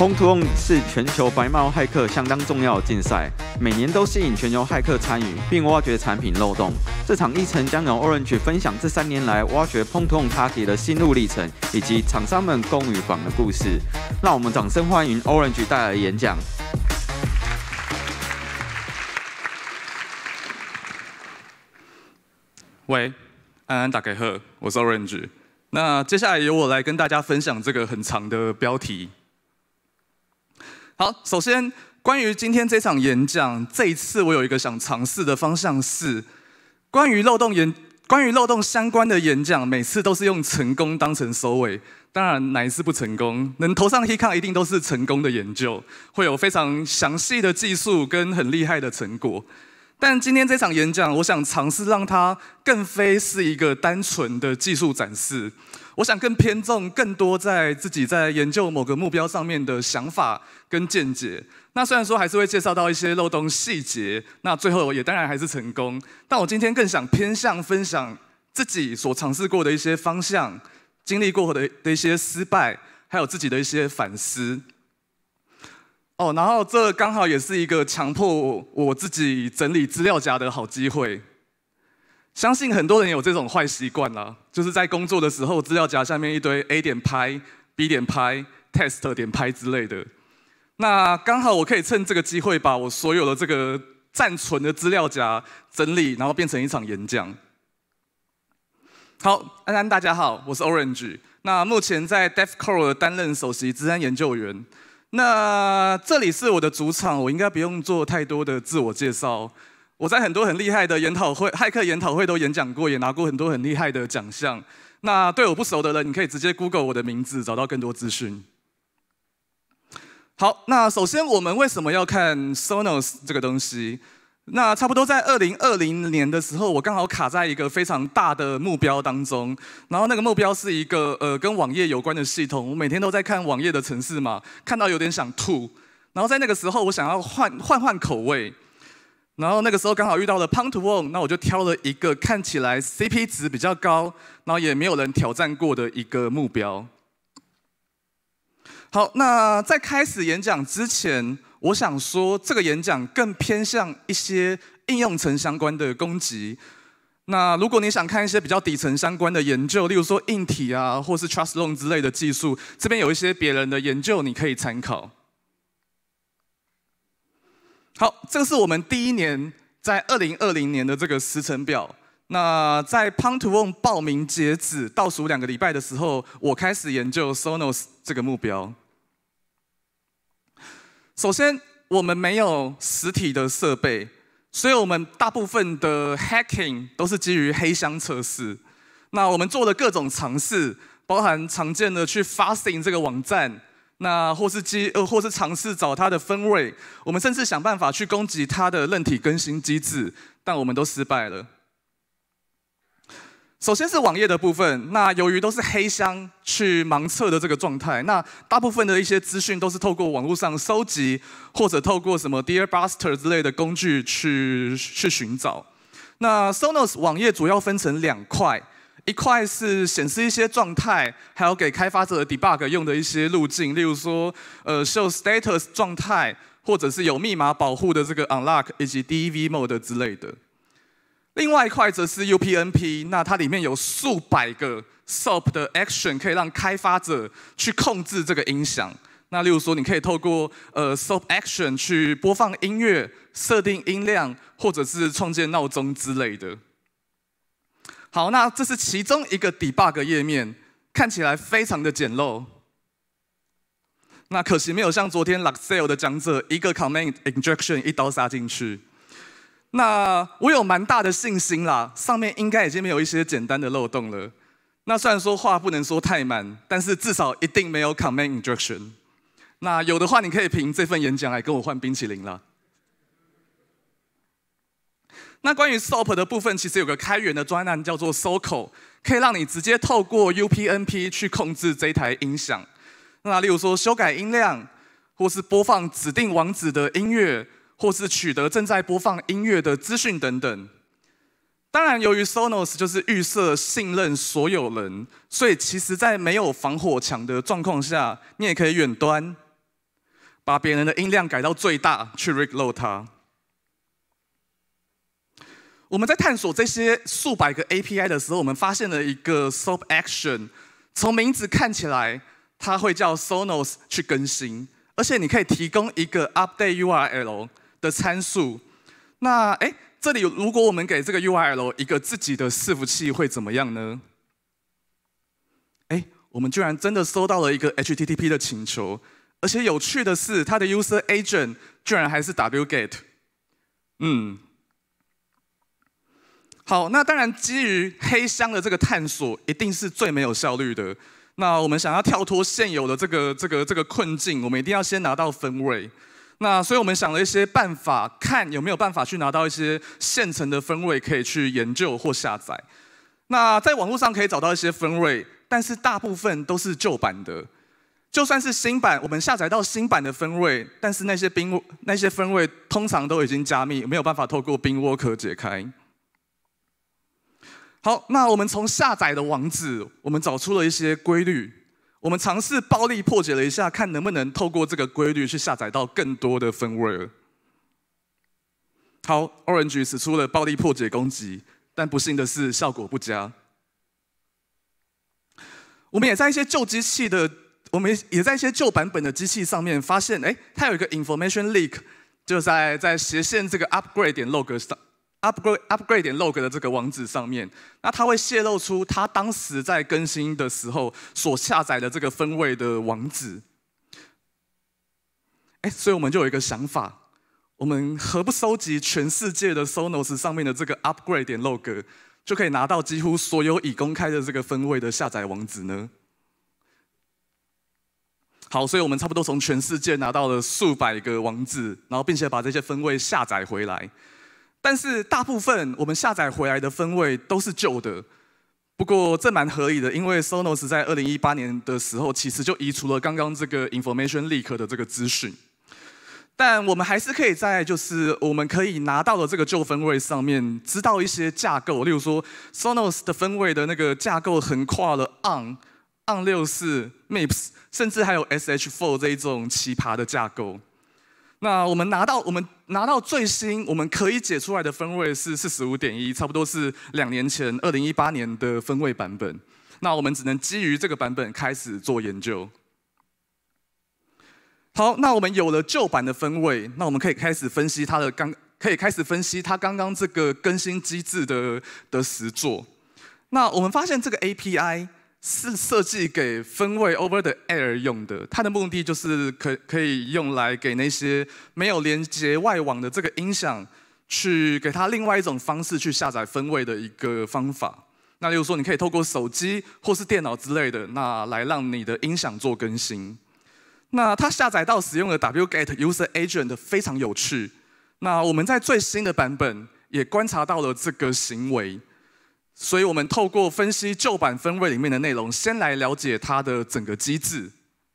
Pwn2Own 是全球白帽骇客相当重要的竞赛，每年都吸引全球骇客参与，并挖掘产品漏洞。这场议程将由 Orange 分享这3年来挖掘Pwn2Own Target 的心路历程，以及厂商们攻与防的故事。让我们掌声欢迎 Orange 带来的演讲。 喂，安大家好，我是 Orange。那接下来由我来跟大家分享这个很长的标题。好，首先关于今天这场演讲，这一次我有一个想尝试的方向是，关于漏洞相关的演讲，每次都是用成功当成收尾。当然，哪一次不成功？能投上 recount 一定都是成功的研究，会有非常详细的技术跟很厉害的成果。但今天这场演讲，我想尝试让它更非是一个单纯的技术展示。我想更偏重更多在自己在研究某个目标上面的想法跟见解。那虽然说还是会介绍到一些漏洞细节，那最后也当然还是成功。但我今天更想偏向分享自己所尝试过的一些方向，经历过的一些失败，还有自己的一些反思。然后这刚好也是一个强迫我自己整理资料夹的好机会。相信很多人有这种坏习惯啦，就是在工作的时候，资料夹下面一堆 A 点拍、B 点拍、test 点拍之类的。那刚好我可以趁这个机会，把我所有的这个暂存的资料夹整理，然后变成一场演讲。好，安大家好，我是 Orange。那目前在 DevCore 担任首席资安研究员。那这里是我的主场，我应该不用做太多的自我介绍。我在很多很厉害的研讨会、骇客研讨会都演讲过，也拿过很多很厉害的奖项。那对我不熟的人，你可以直接 Google 我的名字，找到更多资讯。好，那首先我们为什么要看 Sonos 这个东西？那差不多在2020年的时候，我刚好卡在一个非常大的目标当中，然后那个目标是一个跟网页有关的系统。我每天都在看网页的程式嘛，看到有点想吐。然后在那个时候，我想要换口味。然后那个时候刚好遇到了 Pwn2Own， 那我就挑了一个看起来 CP 值比较高，然后也没有人挑战过的一个目标。好，那在开始演讲之前，我想说这个演讲更偏向一些应用层相关的攻击。那如果你想看一些比较底层相关的研究，例如说硬体啊，或是 trust zone 之类的技术，这边有一些别人的研究你可以参考。好，这个是我们第一年在2020年的这个时程表。那在 Pwn2Own 报名截止倒数2个礼拜的时候，我开始研究 Sonos 这个目标。首先，我们没有实体的设备，所以我们大部分的 hacking 都是基于黑箱测试。那我们做了各种尝试，包含常见的去 fuzzing 这个网站。那或是尝试找它的firmware，我们甚至想办法去攻击它的韧体更新机制，但我们都失败了。首先是网页的部分，那由于都是黑箱去盲测的这个状态，那大部分的一些资讯都是透过网络上收集，或者透过什么 Dearbuster 之类的工具去寻找。那 Sonos 网页主要分成2块。一块是显示一些状态，还有给开发者的 debug 用的一些路径，例如说show status 状态，或者是有密码保护的这个 unlock 以及 DEV mode 之类的。另外一块则是 UPnP， 那它里面有数百个 SOAP 的 action 可以让开发者去控制这个音响。那例如说，你可以透过SOAP action 去播放音乐、设定音量，或者是创建闹钟之类的。好，那这是其中一个 debug 页面，看起来非常的简陋。那可惜没有像昨天 Luxel 的讲者，一个 command injection 一刀杀进去。那我有蛮大的信心啦，上面应该已经没有一些简单的漏洞了。那虽然说话不能说太满，但是至少一定没有 command injection。那有的话，你可以凭这份演讲来跟我换冰淇淋啦。那关于 SOAP 的部分，其实有个开源的专案叫做 Soco， 可以让你直接透过 UPnP 去控制这一台音响。那例如说修改音量，或是播放指定网址的音乐，或是取得正在播放音乐的资讯等等。当然，由于 Sonos 就是预设信任所有人，所以其实在没有防火墙的状况下，你也可以远端把别人的音量改到最大去 reload 它。我们在探索这些数百个 API 的时候，我们发现了一个 SOAP action， 从名字看起来，它会叫 Sonos 去更新，而且你可以提供一个 update URL 的参数。那这里如果我们给这个 URL 一个自己的伺服器会怎么样呢？我们居然真的收到了一个 HTTP 的请求，而且有趣的是，它的 user agent 居然还是 wget。好，那当然基于黑箱的这个探索，一定是最没有效率的。那我们想要跳脱现有的这个困境，我们一定要先拿到firmware。那所以我们想了一些办法，看有没有办法去拿到一些现成的firmware可以去研究或下载。那在网络上可以找到一些firmware，但是大部分都是旧版的。就算是新版，我们下载到新版的firmware，但是那些firmware通常都已经加密，没有办法透过冰窝可解开。好，那我们从下载的网址，我们找出了一些规律。我们尝试暴力破解了一下，看能不能透过这个规律去下载到更多的firmware。好 ，Orange 使出了暴力破解攻击，但不幸的是效果不佳。我们也在一些旧版本的机器上面发现，它有一个 information leak， 就在斜线这个 upgrade.log 上。upgrade.log 的这个网址上面，那它会泄露出它当时在更新的时候所下载的这个firmware的网址。所以我们就有一个想法，我们何不收集全世界的 Sonos 上面的这个 upgrade.log， 就可以拿到几乎所有已公开的这个firmware的下载网址呢？好，所以我们差不多从全世界拿到了数百个网址，然后并且把这些firmware下载回来。但是大部分我们下载回来的firmware都是旧的，不过这蛮合理的，因为 Sonos 在2018年的时候其实就移除了刚刚这个 information leak 的这个资讯，但我们还是可以在我们可以拿到的这个旧firmware上面知道一些架构，例如说 Sonos 的firmware的那个架构横跨了 on64 MIPS， 甚至还有 SH4 这一种奇葩的架构。那我们拿到最新我们可以解出来的firmware是 45.1， 差不多是2年前2018年的firmware版本。那我们只能基于这个版本开始做研究。好，那我们有了旧版的firmware，那我们可以开始分析它刚刚这个更新机制的实作。那我们发现这个 API 是设计给firmware over the air 用的，它的目的就是可以用来给那些没有连接外网的这个音响，去给它另外一种方式去下载firmware的一个方法。那例如说，你可以透过手机或是电脑之类的，那来让你的音响做更新。那它下载到使用的 wget user agent 非常有趣。那我们在最新的版本也观察到了这个行为。所以我们透过分析旧版firmware里面的内容，先来了解它的整个机制。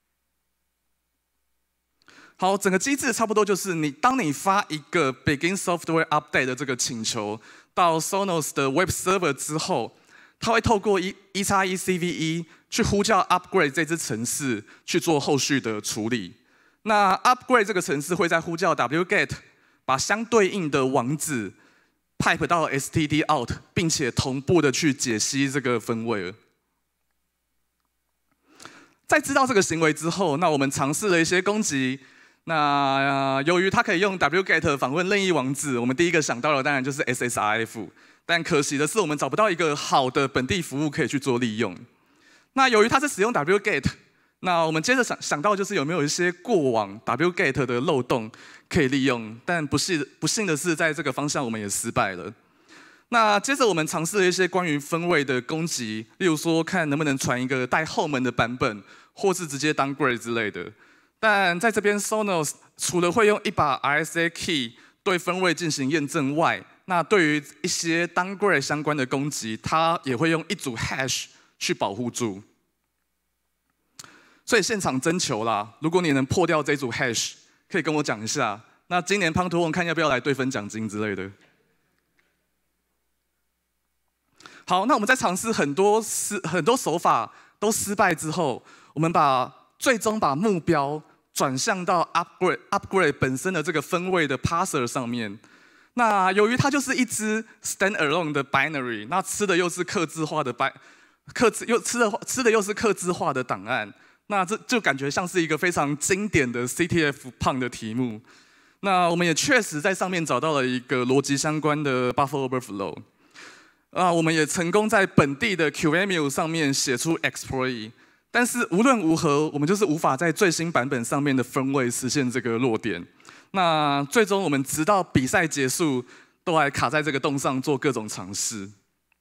好，整个机制差不多就是当你发一个 begin software update 的这个请求到 Sonos 的 web server 之后，它会透过 1x1CVE 去呼叫 upgrade 这支程式去做后续的处理。那 upgrade 这个程式会在呼叫 wget 把相对应的网址pipe 到 std out， 并且同步的去解析这个firmware。在知道这个行为之后，那我们尝试了一些攻击。那由于它可以用 wget 访问任意网址，我们第一个想到的当然就是 SSRF。但可惜的是，我们找不到一个好的本地服务可以去做利用。那由于它是使用 wget， 那我们接着想到就是有没有一些过往 wget 的漏洞可以利用，但不幸的是，在这个方向我们也失败了。那接着我们尝试了一些关于firmware的攻击，例如说看能不能传一个带后门的版本，或是直接 downgrade 之类的。但在这边 Sonos 除了会用一把 RSA key 对firmware进行验证外，那对于一些 downgrade 相关的攻击，它也会用一组 hash 去保护住。所以现场征求啦，如果你能破掉这组 hash， 可以跟我讲一下。那今年 Pwn2Own 看要不要来对分奖金之类的。好，那我们在尝试很多手法都失败之后，我们最终把目标转向到 upgrade 本身的这个分位的 parser 上面。那由于它就是一只 standalone 的 binary， 那吃的又是客制化的档案，那这就感觉像是一个非常经典的 CTF 胖的题目。那我们也确实在上面找到了一个逻辑相关的 buffer overflow。我们也成功在本地的 QEMU 上面写出 exploit， 但是无论如何，我们就是无法在最新版本上面的分位实现这个弱点。那最终我们直到比赛结束，都还卡在这个洞上做各种尝试。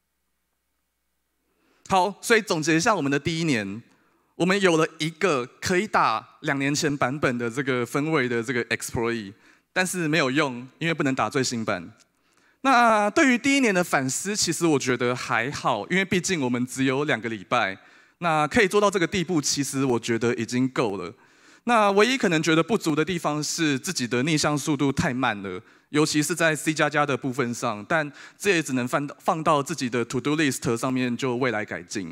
好，所以总结一下我们的第一年，我们有了一个可以打2年前版本的这个分位的这个 exploit， 但是没有用，因为不能打最新版。那对于第一年的反思，其实我觉得还好，因为毕竟我们只有2个礼拜，那可以做到这个地步，其实我觉得已经够了。那唯一可能觉得不足的地方是自己的逆向速度太慢了，尤其是在 C++ 的部分上，但这也只能放到自己的 To Do List 上面就未来改进。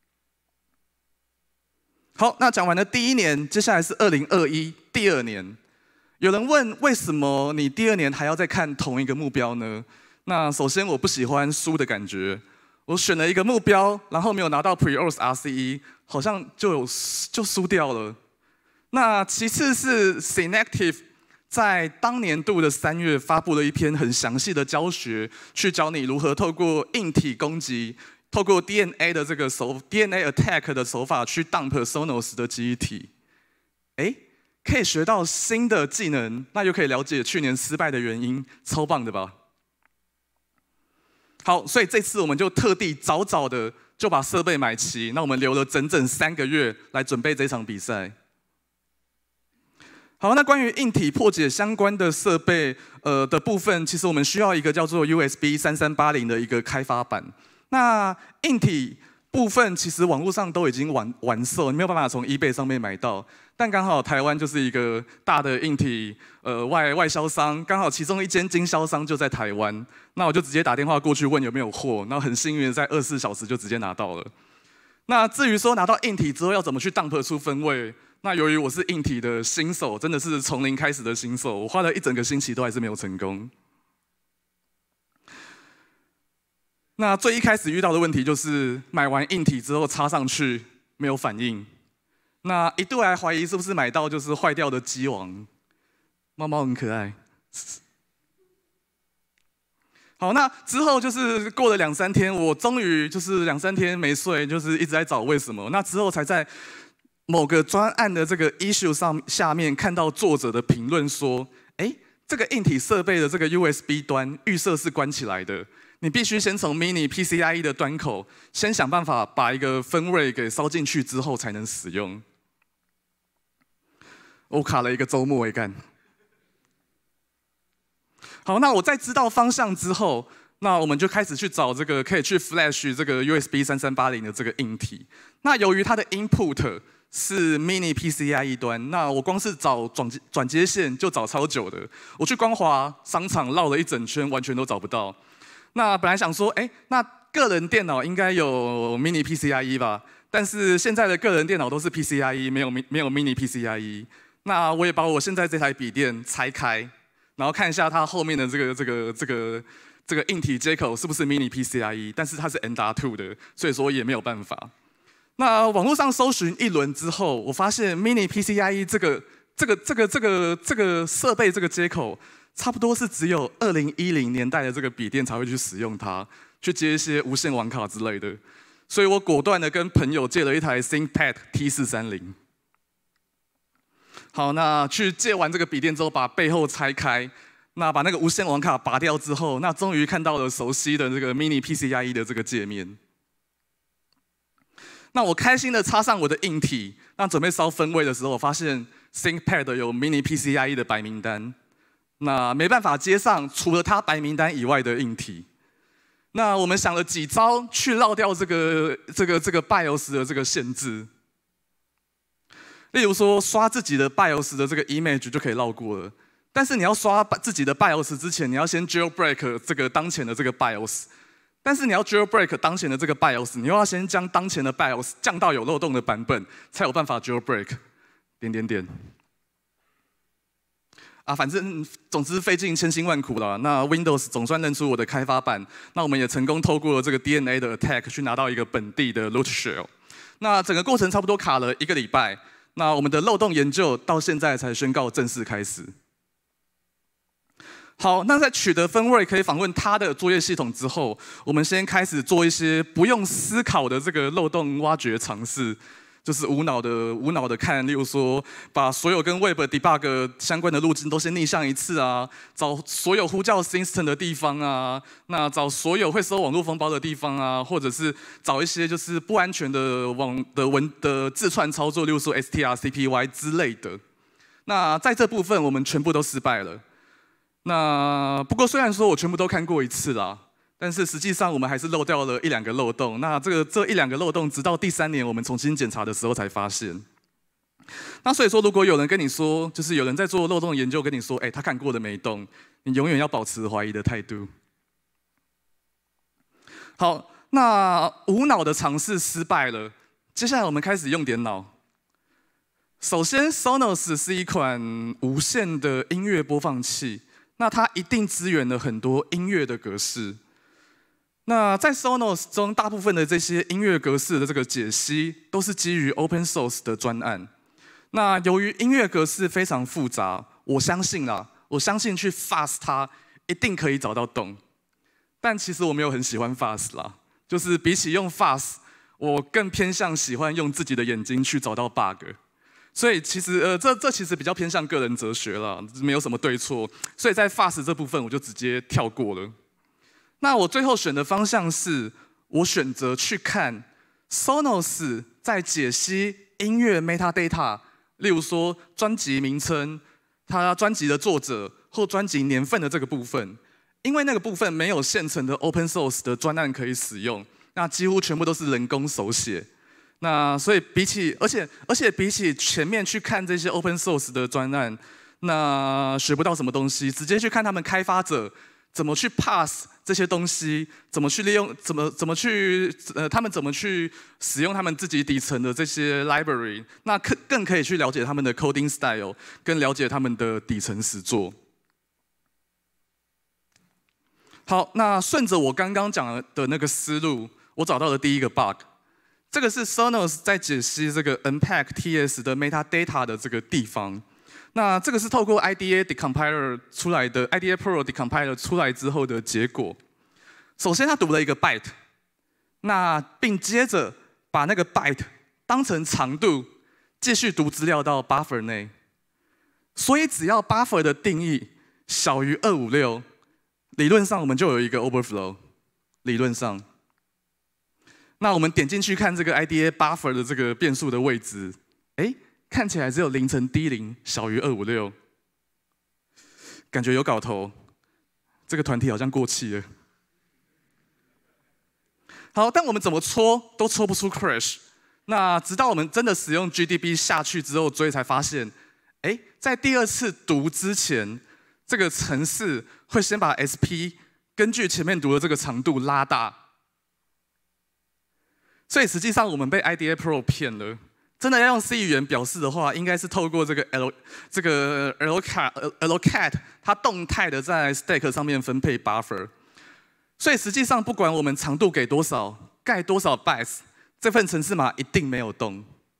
好，那讲完了第一年，接下来是2021第2年。有人问为什么你第2年还要再看同一个目标呢？那首先我不喜欢输的感觉，我选了一个目标，然后没有拿到 Pre-Auth RCE， 好像就输掉了。那其次是 Synactive 在当年度的3月发布了一篇很详细的教学，去教你如何透过硬体攻击，透过 DNA 的这个DNA attack 的手法去 dump Sonos 的记忆体。可以学到新的技能，那又可以了解去年失败的原因，超棒的吧？好，所以这次我们就特地早早的就把设备买齐，那我们留了整整3个月来准备这场比赛。好，那关于硬体破解相关的设备的部分，其实我们需要一个叫做 USB 3380的一个开发版。那硬体部分其实网络上都已经完售，你没有办法从 eBay 上面买到。但刚好台湾就是一个大的硬体外销商，刚好其中一间经销商就在台湾，那我就直接打电话过去问有没有货，然后很幸运的在24小时就直接拿到了。那至于说拿到硬体之后要怎么去 dump 出分位，那由于我是硬体的新手，真的是从零开始的新手，我花了1整个星期都还是没有成功。那最一开始遇到的问题就是买完硬体之后插上去没有反应，那一度还怀疑是不是买到就是坏掉的机王，猫猫很可爱。好，那之后就是过了2-3天，我终于就是2-3天没睡，就是一直在找为什么。那之后才在某个专案的这个 issue 下面看到作者的评论说，这个硬体设备的这个 USB 端预设是关起来的，你必须先从 mini PCIe 的端口先想办法把一个分位给烧进去之后才能使用。我卡了一个周末干。好，那我在知道方向之后，那我们就开始去找这个可以去 flash 这个 USB 3380的这个硬体。那由于它的 input 是 mini PCIe 端，那我光是找转接线就找超久的。我去光华商场绕了一整圈，完全都找不到。那本来想说，那个人电脑应该有 mini PCIe 吧？但是现在的个人电脑都是 PCIe， 没有 mini PCIe。那我也把我现在这台笔电拆开，然后看一下它后面的这个硬体接口是不是 mini PCIe， 但是它是 NR2 的，所以说也没有办法。那网络上搜寻一轮之后，我发现 mini PCIe 这个设备这个接口，差不多是只有2010年代的这个笔电才会去使用它，去接一些无线网卡之类的。所以我果断的跟朋友借了一台 ThinkPad T430。好，那去借完这个笔电之后，把背后拆开，那把那个无线网卡拔掉之后，那终于看到了熟悉的这个 mini PCIe 的这个界面。那我开心的插上我的硬体，那准备烧分位的时候，我发现 ThinkPad 有 mini PCIe 的白名单，那没办法接上除了它白名单以外的硬体。那我们想了几招去绕掉这个 BIOS 的这个限制，例如说刷自己的 BIOS 的这个 image 就可以绕过了，但是你要刷自己的 BIOS 之前，你要先 jailbreak 这个当前的这个 BIOS。但是你要 jailbreak 当前的这个 BIOS， 你又要先将当前的 BIOS 降到有漏洞的版本，才有办法 jailbreak。 反正总之费尽千辛万苦了。那 Windows 总算认出我的开发版，那我们也成功透过了这个 DNA 的 attack 去拿到一个本地的 root shell。那整个过程差不多卡了1个礼拜。那我们的漏洞研究到现在才宣告正式开始。好，那在取得firmware可以访问它的作业系统之后，我们先开始做一些不用思考的这个漏洞挖掘尝试。就是无脑的看，例如说，把所有跟 Web debug 相关的路径都先逆向一次啊，找所有呼叫 system 的地方啊，那找所有会收网络封包的地方啊，或者是找一些就是不安全的的自串操作，例如说 strcpy 之类的。那在这部分我们全部都失败了。那不过虽然说我全部都看过一次啦。但是实际上，我们还是漏掉了1、2个漏洞。那这1、2个漏洞，直到第3年我们重新检查的时候才发现。那所以说，如果有人跟你说，就是有人在做漏洞研究，跟你说，他看过的没动，你永远要保持怀疑的态度。好，那无脑的尝试失败了，接下来我们开始用点脑。首先 ，Sonos 是一款无线的音乐播放器，那它一定支援了很多音乐的格式。那在 Sonos 中，大部分的这些音乐格式的这个解析，都是基于 Open Source 的专案。那由于音乐格式非常复杂，我相信去 fast 它一定可以找到洞。但其实我没有很喜欢 fast 啦，就是比起用 fast， 我更偏向喜欢用自己的眼睛去找到 bug。所以其实这其实比较偏向个人哲学啦，没有什么对错。所以在 fast 这部分，我就直接跳过了。那我最后选的方向是，我选择去看 Sonos 在解析音乐 metadata， 例如说专辑名称、它专辑的作者或专辑年份的这个部分，因为那个部分没有现成的 open source 的专案可以使用，那几乎全部都是人工手写。那所以而且比起前面去看这些 open source 的专案，那学不到什么东西，直接去看他们开发者怎么去 pass 这些东西，怎么去利用，他们怎么去使用他们自己底层的这些 library， 那更可以去了解他们的 coding style， 更了解他们的底层实作。好，那顺着我刚刚讲的那个思路，我找到了第一个 bug。这个是 Sonos 在解析这个 Unpack TS 的 metadata 的这个地方。那这个是透过 IDA decompiler 出来的 ，IDA Pro decompiler 出来之后的结果。首先，它读了一个 byte， 那并接着把那个 byte 当成长度，继续读资料到 buffer 内。所以，只要 buffer 的定义小于256，理论上我们就有一个 overflow。理论上，那我们点进去看这个 IDA buffer 的这个变数的位置，看起来只有0乘 D0小于256，感觉有搞头。这个团体好像过气了。好，但我们怎么戳都戳不出 crash。那直到我们真的使用 GDB 下去之后追，才发现，在第2次读之前，这个程式会先把 SP 根据前面读的这个长度拉大。所以实际上我们被 IDA Pro 骗了。真的要用 C 语言表示的话，应该是透过这个 allocat 它动态的在 stack 上面分配 buffer。所以实际上不管我们长度给多少，盖多少 bytes， 这份程式码一定没有动。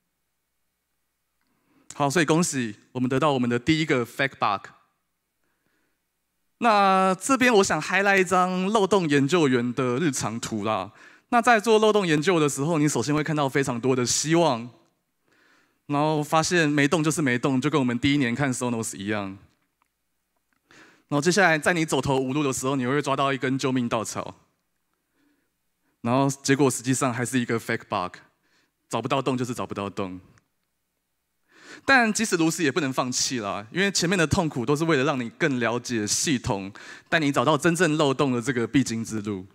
好，所以恭喜我们得到我们的第一个 fake bug。那这边我想 highlight 一张漏洞研究员的日常图啦。那在做漏洞研究的时候，你首先会看到非常多的希望。然后发现没动就是没动，就跟我们第1年看 Sonos 一样。然后接下来在你走投无路的时候，你会抓到一根救命稻草。然后结果实际上还是一个 fake bug， 找不到洞就是找不到洞。但即使如此也不能放弃啦，因为前面的痛苦都是为了让你更了解系统，带你找到真正漏洞的这个必经之路。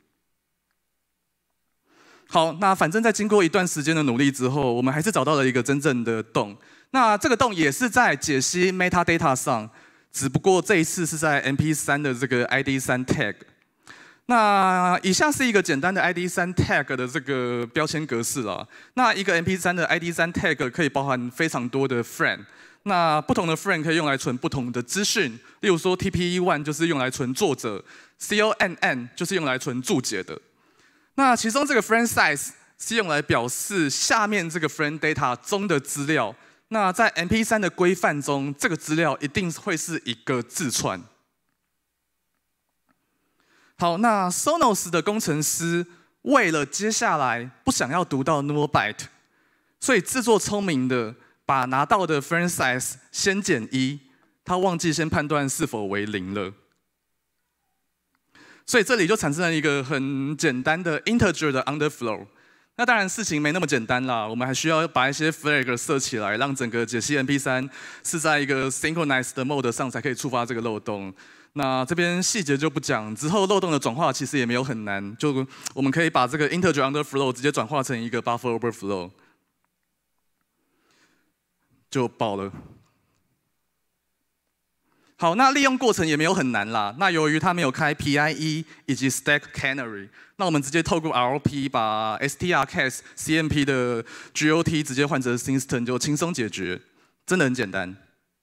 好，那反正在经过一段时间的努力之后，我们还是找到了一个真正的洞。那这个洞也是在解析 metadata 上，只不过这一次是在 MP3 的这个 ID3 tag。那以下是一个简单的 ID3 tag 的这个标签格式啦。那一个 MP3 的 ID3 tag 可以包含非常多的 frame。 那不同的 frame 可以用来存不同的资讯，例如说 TPE1 就是用来存作者 ，CONN 就是用来存注解的。那其中这个 frame size 是用来表示下面这个 frame data 中的资料。那在 MP3 的规范中，这个资料一定会是一个字串。好，那 Sonos 的工程师为了接下来不想要读到 null byte， 所以自作聪明的把拿到的 frame size 先减1，他忘记先判断是否为0了。所以这里就产生了一个很简单的 integer 的 underflow。那当然事情没那么简单啦，我们还需要把一些 flag 设起来，让整个解析 MP3 是在一个 synchronized 的 mode 上才可以触发这个漏洞。那这边细节就不讲，之后漏洞的转化其实也没有很难，就我们可以把这个 integer underflow 直接转化成一个 buffer overflow， 就爆了。好，那利用过程也没有很难啦。那由于它没有开 PIE 以及 Stack Canary， 那我们直接透过 RLP 把 strcast CMP 的 GOT 直接换成 System 就轻松解决，真的很简单。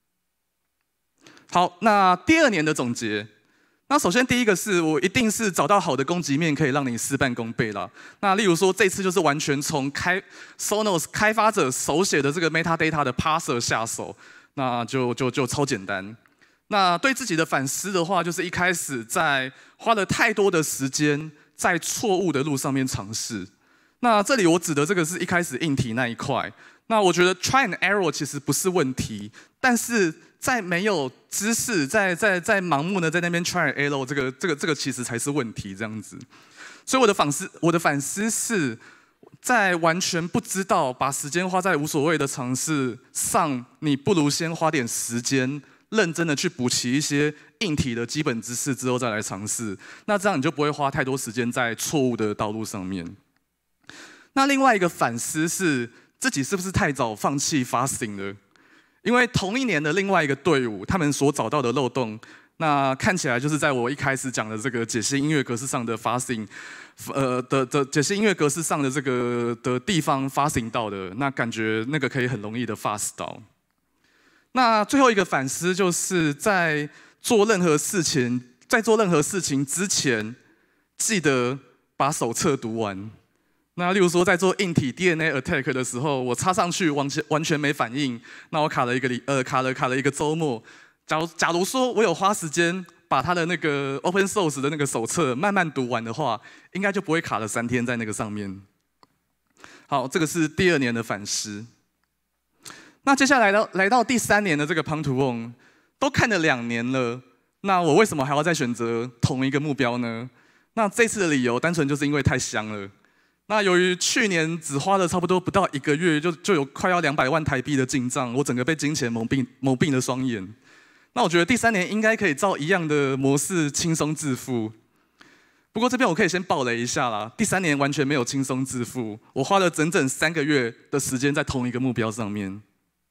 好，那第2年的总结。那首先第一个是我一定是找到好的攻击面可以让你事半功倍啦。那例如说这次就是完全从Sonos 开发者手写的这个 metadata 的 parser 下手，那就超简单。那对自己的反思的话，就是一开始在花了太多的时间在错误的路上面尝试。那这里我指的这个是一开始硬体那一块。那我觉得 try and error 其实不是问题，但是在没有知识，在盲目的在那边 try and error， 这个其实才是问题这样子。所以我的反思是在完全不知道把时间花在无所谓的尝试上，你不如先花点时间。认真的去补齐一些硬体的基本知识之后再来尝试，那这样你就不会花太多时间在错误的道路上面。那另外一个反思是自己是不是太早放弃 fasting 了？因为同一年的另外一个队伍，他们所找到的漏洞，那看起来就是在我一开始讲的这个解析音乐格式上的 fasting， 的解析音乐格式上的这个的地方 fasting 到的，那感觉那个可以很容易的 fast 到。那最后一个反思就是在做任何事情之前，记得把手册读完。那例如说在做硬体 DNA attack 的时候，我插上去完全没反应，那我卡了一个周末。假如说我有花时间把它的那个 open source 的那个手册慢慢读完的话，应该就不会卡了3天在那个上面。好，这个是第2年的反思。那接下来来到第3年的这个 Pwn2Own， 都看了2年了，那我为什么还要再选择同一个目标呢？那这次的理由单纯就是因为太香了。那由于去年只花了差不多不到1个月，就有快要200万台币的进账，我整个被金钱蒙蔽了双眼。那我觉得第3年应该可以照一样的模式轻松致富。不过这边我可以先爆雷一下啦，第3年完全没有轻松致富，我花了整整3个月的时间在同一个目标上面。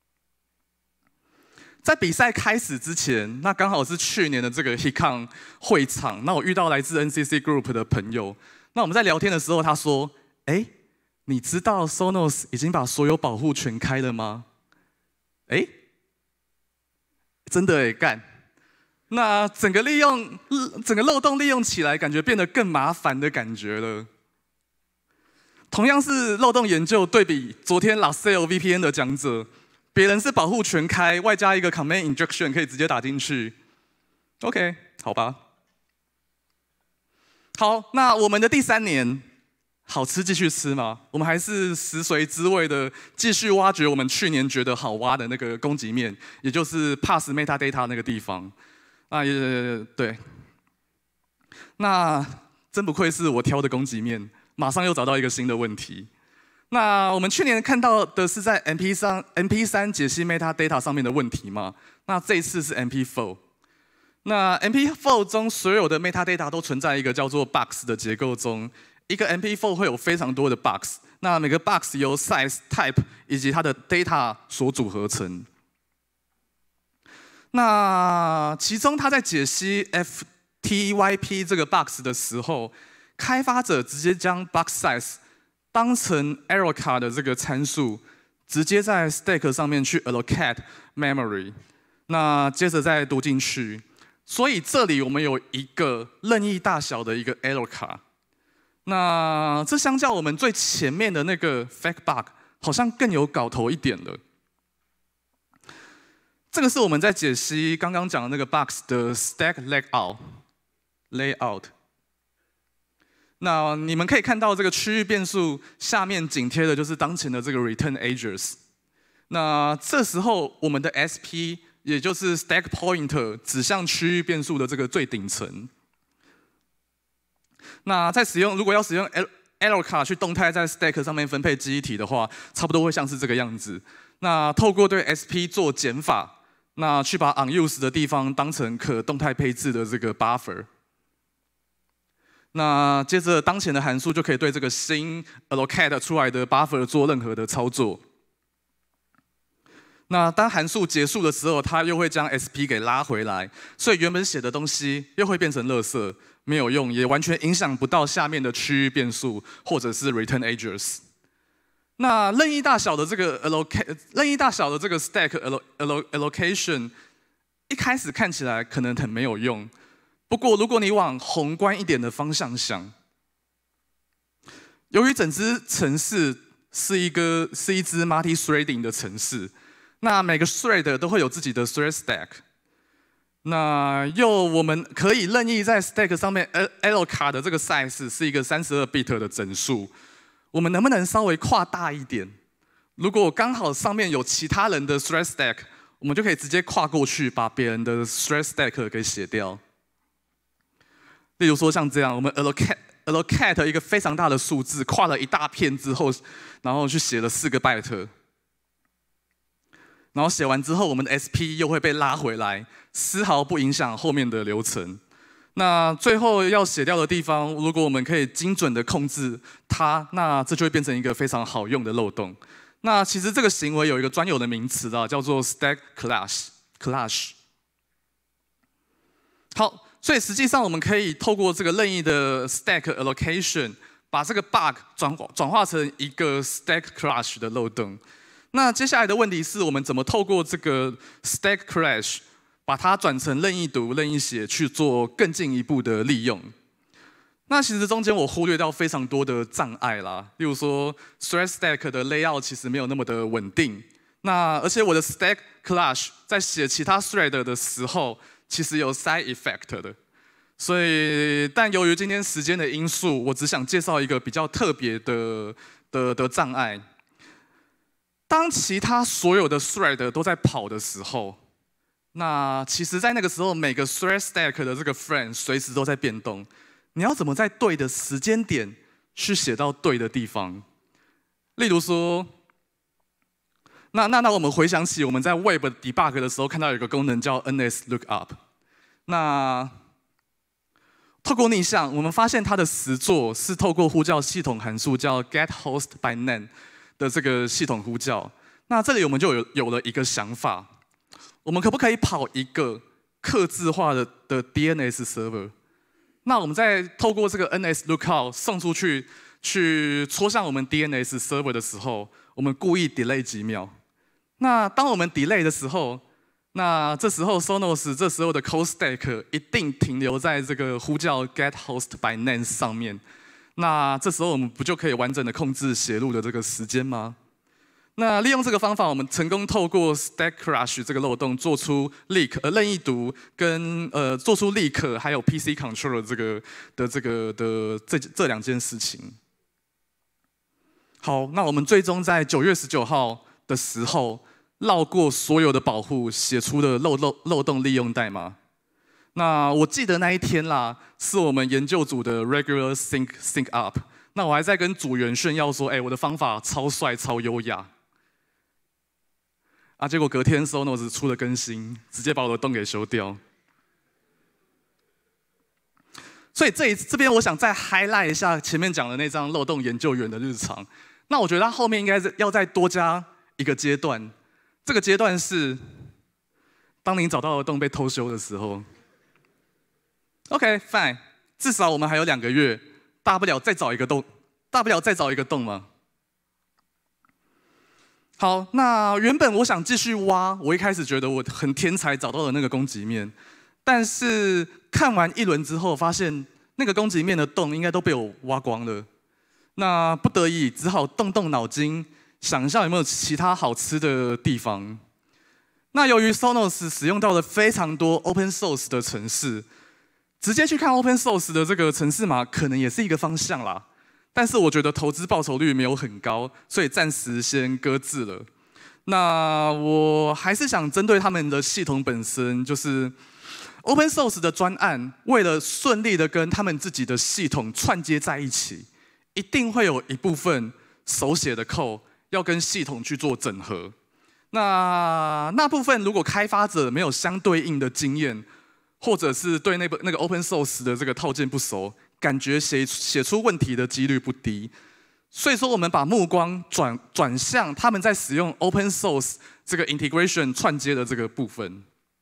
在比赛开始之前，那刚好是去年的这个 recount 会场，那我遇到来自 NCC Group 的朋友，那我们在聊天的时候，他说：“哎，你知道 Sonos 已经把所有保护全开了吗？”哎，真的哎，干！那整个漏洞利用起来，感觉变得更麻烦的感觉了。同样是漏洞研究，对比昨天 LaSalle VPN 的讲者。别人是保护全开，外加一个 command injection 可以直接打进去。OK， 好吧。好，那我们的第3年，好吃继续吃嘛？我们还是食髓知味的继续挖掘我们去年觉得好挖的那个攻击面，也就是 pass metadata 那个地方。啊，也对。那真不愧是我挑的攻击面，马上又找到一个新的问题。那我们去年看到的是在 MP3 解析 metadata 上面的问题嘛？那这一次是 MP4。那 MP4 中所有的 metadata 都存在一个叫做 box 的结构中，一个 MP4 会有非常多的 box， 那每个 box 由 size、type 以及它的 data 所组合成。那其中它在解析 FTYP 这个 box 的时候，开发者直接将 box size 当成 error card 的这个参数， 直接在 stack 上面去 allocate memory， 那接着再读进去。所以这里我们有一个任意大小的一个 error 卡。那这相较我们最前面的那个 fake bug， 好像更有搞头一点了。这个是我们在解析刚刚讲的那个 bugs 的 stack layout。那你们可以看到这个区域变数下面紧贴的就是当前的这个 return address。那这时候我们的 SP 也就是 stack pointer 指向区域变数的这个最顶层。那在如果要使用 error 卡去动态在 stack 上面分配记忆体的话，差不多会像是这个样子。那透过对 SP 做减法，那去把 unused 的地方当成可动态配置的这个 buffer。那接着当前的函数就可以对这个新 allocate 出来的 buffer 做任何的操作。那当函数结束的时候，它又会将 SP 给拉回来，所以原本写的东西又会变成垃圾，没有用，也完全影响不到下面的区域变数或者是 return address。那任意大小的这个 stack allocation 一开始看起来可能很没有用。不过，如果你往宏观一点的方向想，由于整支程式是一支 multi-threading 的程式，那每个 thread 都会有自己的 thread stack。那我们可以任意在 stack 上面 error 卡的这个 size 是一个32bit 的整数，我们能不能稍微跨大一点？如果刚好上面有其他人的 thread stack， 我们就可以直接跨过去，把别人的 thread stack 给写掉。例如说像这样，我们 allocate 一个非常大的数字，跨了一大片之后，然后去写了4个 byte， 然后写完之后，我们的 SP 又会被拉回来，丝毫不影响后面的流程。那最后要写掉的地方，如果我们可以精准的控制它，那这就会变成一个非常好用的漏洞。那其实这个行为有一个专有的名词叫做 stack clash。好。所以实际上，我们可以透过这个任意的 stack allocation， 把这个 bug 转化成一个 stack clash 的漏洞。那接下来的问题是我们怎么透过这个 stack clash， 把它转成任意读、任意写，去做更进一步的利用。那其实中间我忽略掉非常多的障碍啦，例如说 thread stack 的 layout 其实没有那么的稳定。那而且我的 stack clash 在写其他 thread 的时候，其实有 side effect 的，所以但由于今天时间的因素，我只想介绍一个比较特别的障碍。当其他所有的 thread 都在跑的时候，那其实在那个时候，每个 thread stack 的这个 frame 随时都在变动。你要怎么在对的时间点去写到对的地方？例如说，那我们回想起我们在 Web debug 的时候看到有一个功能叫 NS lookup。那透过逆向，我们发现它的实作是透过呼叫系统函数叫 getHostByName 的这个系统呼叫。那这里我们就有了一个想法，我们可不可以跑一个客制化的 DNS server？ 那我们在透过这个 NS lookup 送出去戳向我们 DNS server 的时候，我们故意 delay 几秒。那当我们 delay 的时候，那这时候 Sonos 这时候的 code stack 一定停留在这个呼叫 getHostByName 上面。那这时候我们不就可以完整的控制写入的这个时间吗？那利用这个方法，我们成功透过 stack clash 这个漏洞做出 leak 任意读跟做出 leak 还有 PC control 这两件事情。好，那我们最终在9月19号的时候，绕过所有的保护，写出了漏洞利用代码。那我记得那一天啦，是我们研究组的 regular sync up。那我还在跟组员炫耀说，我的方法超帅、超优雅。结果隔天 Sonos 出了更新，直接把我的洞给修掉。所以这边我想再 highlight 一下前面讲的那张漏洞研究员的日常。那我觉得他后面应该要再多加一个阶段，这个阶段是当你找到的洞被偷修的时候。OK fine， 至少我们还有2个月，大不了再找一个洞嘛。 好，那原本我想继续挖，我一开始觉得我很天才，找到了那个攻击面，但是看完一轮之后，发现那个攻击面的洞应该都被我挖光了。那不得已只好动动脑筋，想一下有没有其他好吃的地方。那由于 Sonos 使用到了非常多 open source 的程式，直接去看 open source 的这个程式码，可能也是一个方向啦。但是我觉得投资报酬率没有很高，所以暂时先搁置了。那我还是想针对他们的系统本身，就是 open source 的专案，为了顺利的跟他们自己的系统串接在一起，一定会有一部分手写的 code 要跟系统去做整合。那部分如果开发者没有相对应的经验，或者是对那个 open source 的这个套件不熟，感觉写出问题的几率不低。所以说，我们把目光转向他们在使用 open source 这个 integration 串接的这个部分。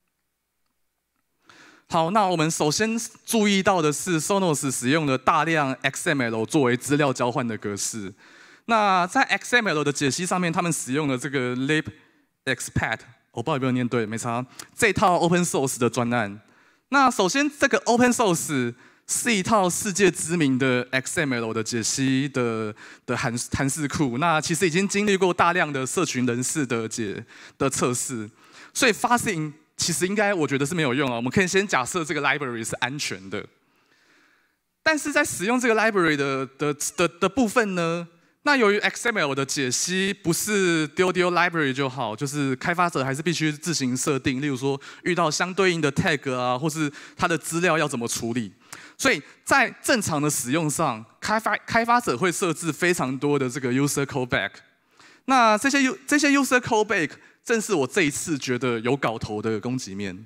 好，那我们首先注意到的是 Sonos 使用了大量 XML 作为资料交换的格式。那在 XML 的解析上面，他们使用了这个 libexpat， 我不知道有没有念对，没差。这套 open source 的专案。那首先，这个 open source 是一套世界知名的 XML 的解析的函式库。那其实已经经历过大量的社群人士的测试，所以发行其实应该我觉得是没有用啊。我们可以先假设这个 library 是安全的，但是在使用这个 library 的部分呢？那由于 XML 的解析不是丢 library 就好，就是开发者还是必须自行设定，例如说遇到相对应的 tag 啊，或是它的资料要怎么处理。所以在正常的使用上，开发者会设置非常多的这个 user callback。那这些 user callback 正是我这一次觉得有搞头的攻击面。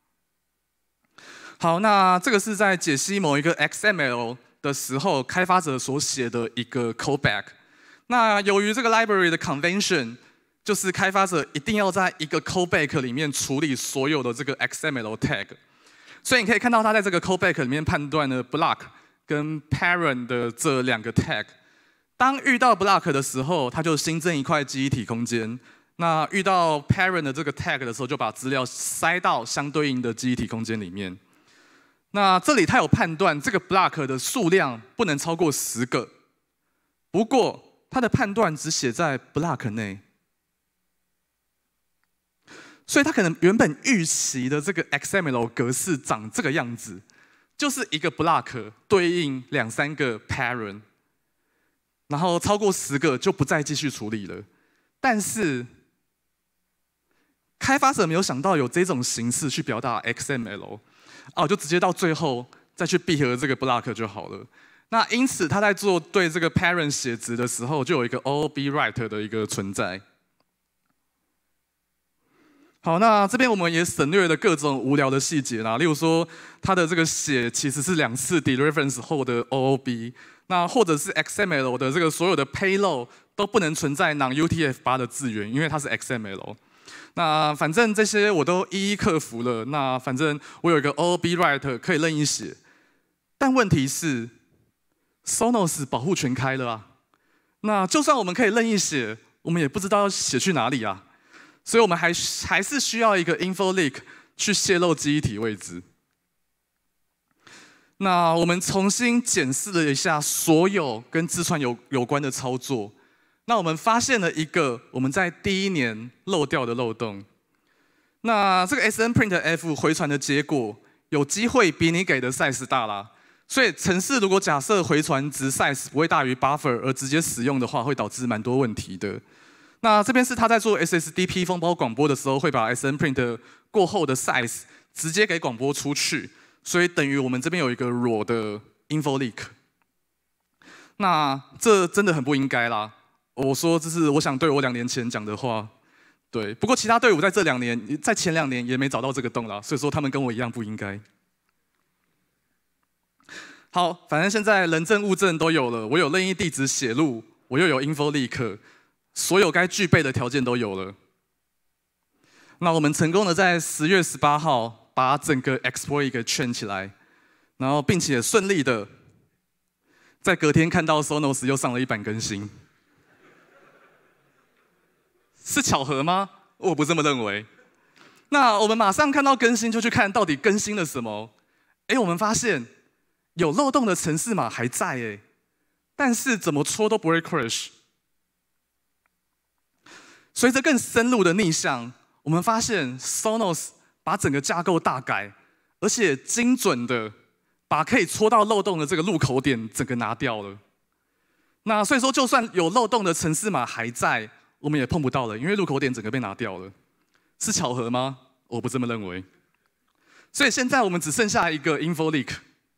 好，那这个是在解析某一个 XML 的时候，开发者所写的一个 callback。那由于这个 library 的 convention， 就是开发者一定要在一个 callback 里面处理所有的这个 XML tag， 所以你可以看到他在这个 callback 里面判断了 block 跟 parent 的这两个 tag。当遇到 block 的时候，它就新增一块记忆体空间；那遇到 parent 的这个 tag 的时候，就把资料塞到相对应的记忆体空间里面。那这里它有判断这个 block 的数量不能超过10个，不过它的判断只写在 block 内，所以它可能原本预期的这个 XML 格式长这个样子，就是一个 block 对应2-3个 parent， 然后超过10个就不再继续处理了。但是开发者没有想到有这种形式去表达 XML， 就直接到最后再去闭合这个 block 就好了。那因此，他在做对这个 parent 写值的时候，就有一个 OOB write 的一个存在。好，那这边我们也省略了各种无聊的细节啦，例如说，它的这个写其实是2次 dereference 后的 OOB， 那或者是 XML 的这个所有的 payload 都不能存在 non-UTF-8 的字元，因为它是 XML。那反正这些我都一一克服了。那反正我有一个 OOB write 可以任意写，但问题是 Sonos 保护全开了啊。那就算我们可以任意写，我们也不知道要写去哪里啊。所以我们还是需要一个 info leak 去泄露记忆体位置。那我们重新检视了一下所有跟自串有关的操作。那我们发现了一个我们在第1年漏掉的漏洞。那这个 SNPrintf 回传的结果有机会比你给的 size 大啦。所以程式如果假设回传值 size 不会大于 buffer 而直接使用的话，会导致蛮多问题的。那这边是他在做 SSDP 封包广播的时候，会把 SNPrint 过后的 size 直接给广播出去，所以等于我们这边有一个 raw 的 info leak。那这真的很不应该啦。我说这是我想对我2年前讲的话。对，不过其他队伍在前2年也没找到这个洞啦，所以说他们跟我一样不应该。好，反正现在人证物证都有了，我有任意地址写入，我又有 info leak， 所有该具备的条件都有了。那我们成功的在10月18号把整个 exploit 给圈起来，然后并且顺利的在隔天看到 Sonos 又上了一版更新。 是巧合吗？我不这么认为。那我们马上看到更新，就去看到底更新了什么。我们发现有漏洞的程式码还在但是怎么戳都不会 crash。随着更深入的逆向，我们发现 Sonos 把整个架构大改，而且精准的把可以戳到漏洞的这个入口点整个拿掉了。那所以说，就算有漏洞的程式码还在，我们也碰不到了，因为入口点整个被拿掉了。是巧合吗？我不这么认为。所以现在我们只剩下一个 info leak。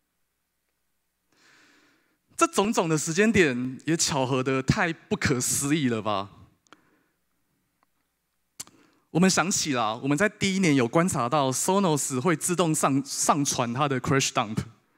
这种种的时间点也巧合得太不可思议了吧？我们想起了，我们在第1年有观察到 Sonos 会自动上传它的 crash dump。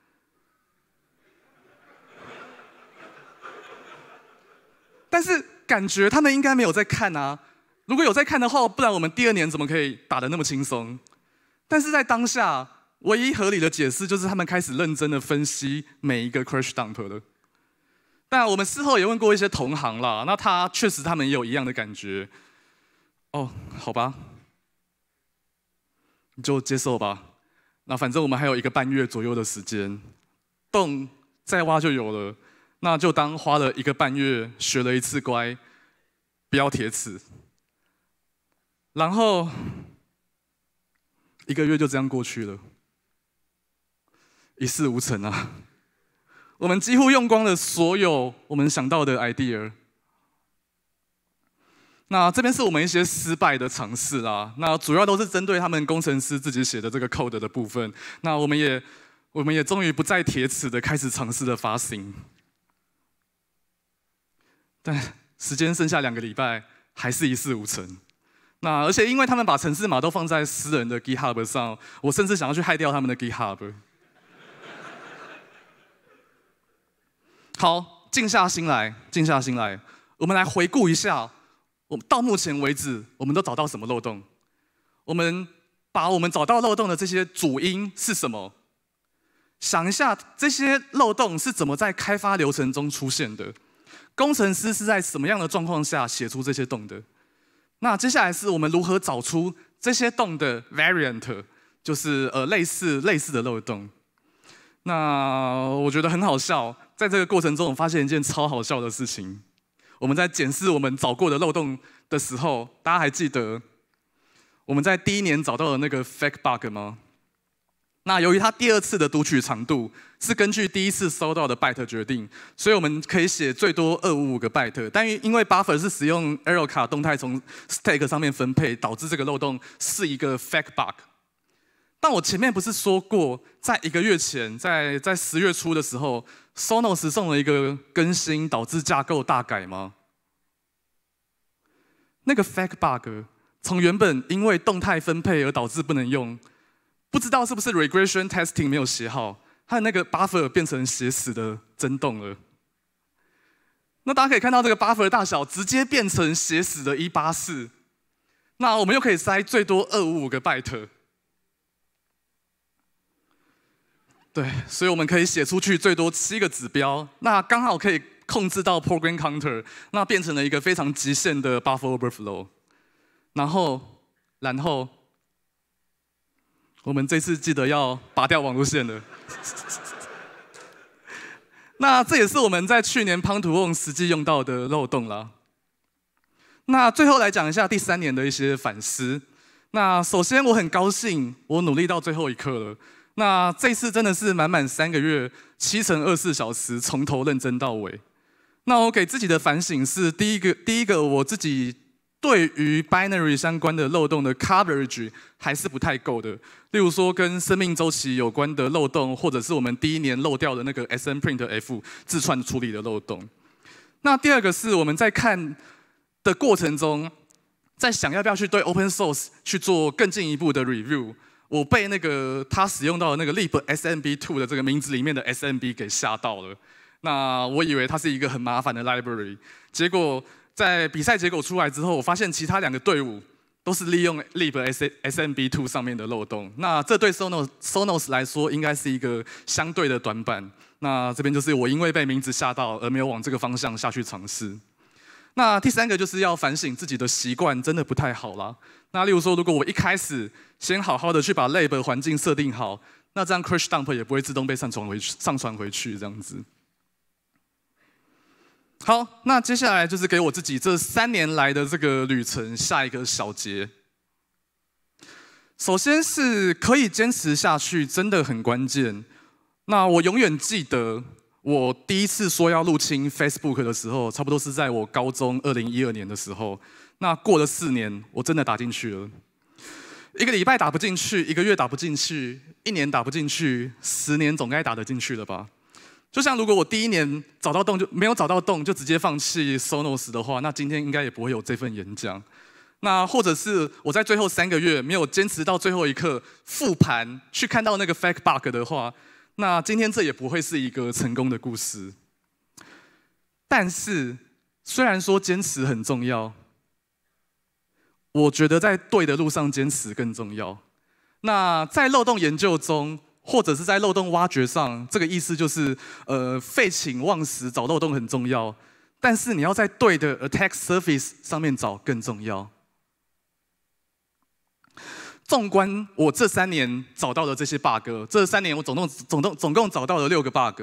但是感觉他们应该没有在看啊。如果有在看的话，不然我们第2年怎么可以打得那么轻松？但是在当下，唯一合理的解释就是他们开始认真的分析每一个 crash dump 了。但我们事后也问过一些同行啦，那确实他们也有一样的感觉。好吧，你就接受吧。那反正我们还有1个半月左右的时间，洞再挖就有了。那就当花了1个半月学了1次乖，不要铁齿。然后1个月就这样过去了，一事无成啊。我们几乎用光了所有我们想到的 idea。那这边是我们一些失败的尝试啦。那主要都是针对他们工程师自己写的这个 code 的部分。那我们也终于不再铁齿的开始尝试了发行。但时间剩下2个礼拜，还是一事无成。那而且因为他们把程式码都放在私人的 GitHub 上，我甚至想要去害掉他们的 GitHub。好，静下心来，静下心来，我们来回顾一下，我们到目前为止，我们都找到什么漏洞？我们把我们找到漏洞的这些主因是什么？想一下，这些漏洞是怎么在开发流程中出现的？工程师是在什么样的状况下写出这些洞的？那接下来是我们如何找出这些洞的 variant， 就是类似的漏洞。那我觉得很好笑，在这个过程中，我发现一件超好笑的事情。我们在检视我们找过的漏洞的时候，大家还记得我们在第1年找到的那个 fake bug 吗？那由于它第2次的读取长度是根据第1次收到的 byte 决定，所以我们可以写最多255个 byte。但因为 buffer 是使用 error 卡动态从 stack 上面分配，导致这个漏洞是一个 fake bug。但我前面不是说过，在1个月前，在10月初的时候 ，Sonos 送了一个更新，导致架构大改吗？那个 fake bug 从原本因为动态分配而导致不能用。不知道是不是 regression testing 没有写好，它的那个 buffer 变成写死的真洞了。那大家可以看到这个 buffer 大小直接变成写死的184。那我们又可以塞最多255个 byte。对，所以我们可以写出去最多7个指标，那刚好可以控制到 program counter， 那变成了一个非常极限的 buffer overflow。然后我们这次记得要拔掉网路线了。那这也是我们在去年 Pwn2Own 实际用到的漏洞啦。那最后来讲一下第3年的一些反思。那首先我很高兴，我努力到最后一刻了。那这次真的是满满3个月，7乘24小时，从头认真到尾。那我给自己的反省是，第一个我自己对于 binary 相关的漏洞的 coverage 还是不太够的。例如说跟生命周期有关的漏洞，或者是我们第1年漏掉的那个 smprintf 字串处理的漏洞。那第2个是我们在看的过程中，在想要不要去对 open source 去做更进一步的 review。我被那个他使用到的那个 libsmb2 的这个名字里面的 smb 给吓到了。那我以为它是一个很麻烦的 library， 结果在比赛结果出来之后，我发现其他2个队伍都是利用 libsmb2 上面的漏洞。那这对 Sonos 来说应该是一个相对的短板。那这边就是我因为被名字吓到而没有往这个方向下去尝试。 那第3个就是要反省自己的习惯，真的不太好啦。那例如说，如果我一开始先好好的去把 lab 环境设定好，那这样 crash dump 也不会自动被上传回去这样子。好，那接下来就是给我自己这3年来的这个旅程下一个小结。首先是可以坚持下去，真的很关键。那我永远记得，我第一次说要入侵 Facebook 的时候，差不多是在我高中2012年的时候。那过了4年，我真的打进去了。1个礼拜打不进去，1个月打不进去，1年打不进去，10年总该打得进去了吧？就像如果我第1年找到洞就没有找到洞，就直接放弃 Sonos 的话，那今天应该也不会有这份演讲。那或者是我在最后3个月没有坚持到最后一刻复盘，去看到那个 fake bug 的话，那今天这也不会是一个成功的故事。但是，虽然说坚持很重要，我觉得在对的路上坚持更重要。那在漏洞研究中，或者是在漏洞挖掘上，这个意思就是，废寝忘食找漏洞很重要，但是你要在对的 attack surface 上面找更重要。纵观我这3年找到的这些 bug， 这3年我总共找到了6个 bug，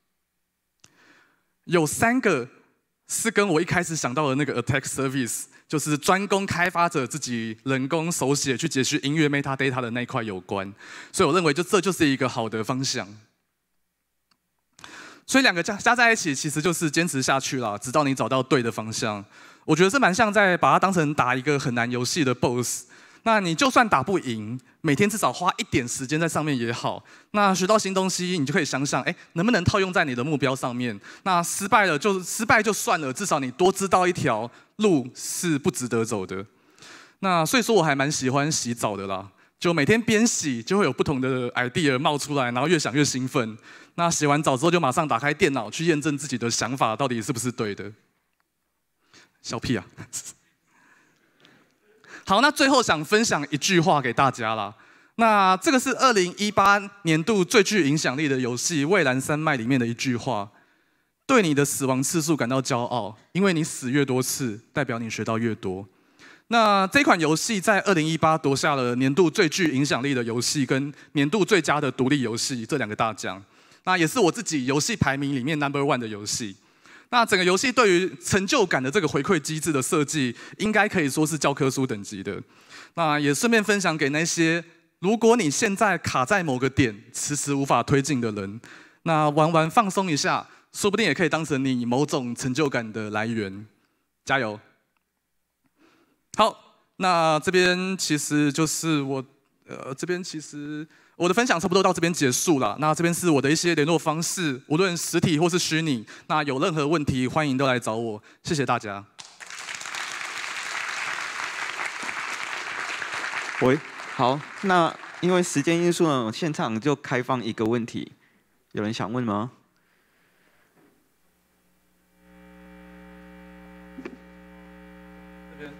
有3个是跟我一开始想到的那个 attack service， 就是专攻开发者自己人工手写去解析音乐 metadata 的那一块有关，所以我认为这就是一个好的方向。所以2个加在一起，其实就是坚持下去啦，直到你找到对的方向。我觉得这蛮像在把它当成打一个很难游戏的 BOSS。那你就算打不赢，每天至少花1点时间在上面也好。那学到新东西，你就可以想想，能不能套用在你的目标上面？那失败就算了，至少你多知道一条路是不值得走的。那所以说我还蛮喜欢洗澡的啦，就每天边洗就会有不同的 idea 冒出来，然后越想越兴奋。那洗完澡之后就马上打开电脑去验证自己的想法到底是不是对的。小屁啊！好，那最后想分享一句话给大家啦。那这个是2018年度最具影响力的游戏《蔚蓝山脉》里面的一句话：对你的死亡次数感到骄傲，因为你死越多次，代表你学到越多。那这款游戏在2018夺下了年度最具影响力的游戏跟年度最佳的独立游戏这2个大奖。那也是我自己游戏排名里面 No.1 的游戏。那整个游戏对于成就感的这个回馈机制的设计，应该可以说是教科书等级的。那也顺便分享给那些，如果你现在卡在某个点，迟迟无法推进的人，那玩放松一下，说不定也可以当成你某种成就感的来源。加油！好，那这边其实就是我的分享差不多到这边结束了。那这边是我的一些联络方式，无论实体或是虚拟。那有任何问题，欢迎都来找我。谢谢大家。 喂，好，那因为时间因素呢，现场就开放1个问题，有人想问吗？ 这边。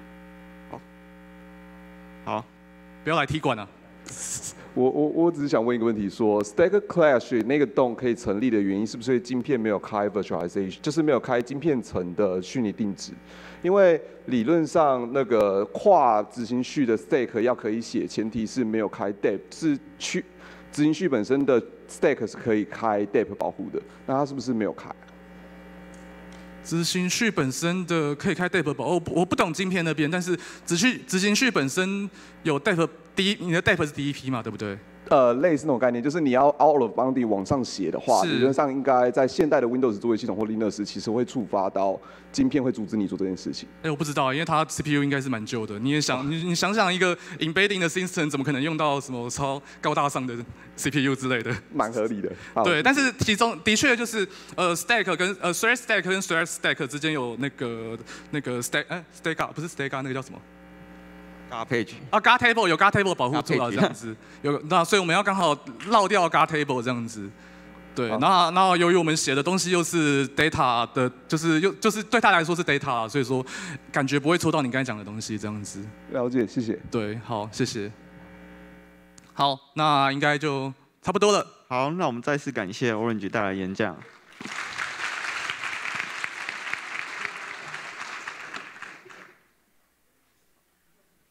好， 不要来踢馆啊！ 我只是想问一个问题，说 Stack Clash 那个洞可以成立的原因，是不是晶片没有开 virtualization， 就是没有开晶片层的虚拟定值？因为理论上那个跨执行序的 Stack 要可以写，前提是没有开 DEP， 是执行序本身的 Stack 是可以开 DEP 保护的，那它是不是没有开？ 执行序本身的可以开 DEP 保护，我不懂晶片那边，但是执行序本身有 DEP， 你的 DEP 是第一批嘛，对不对？ 类似那种概念，就是你要 out of boundary 往上写的话，理论上应该在现代的 Windows 作业系统或 Linux 其实会触发到晶片会阻止你做这件事情。 我不知道，因为它 CPU 应该是蛮旧的。你想想一个 embedding 的 system 怎么可能用到什么超高大上的 CPU 之类的？ 蛮合理的。 对，但是其中的确就是stack 跟thread stack 跟 thread stack 之间有那个 stack 不是 stack 那个叫什么？ Garbage 啊 ，guard table 有 guard table 保护住了这样子，所以我们要刚好绕掉 guard table 这样子，对，然后由于我们写的东西又是 data 的，就是对他来说是 data， 所以说感觉不会抽到你刚才讲的东西这样子。 了解，谢谢。 对，好，谢谢。好，那应该就差不多了。 好，那我们再次感谢 Orange 带来演讲。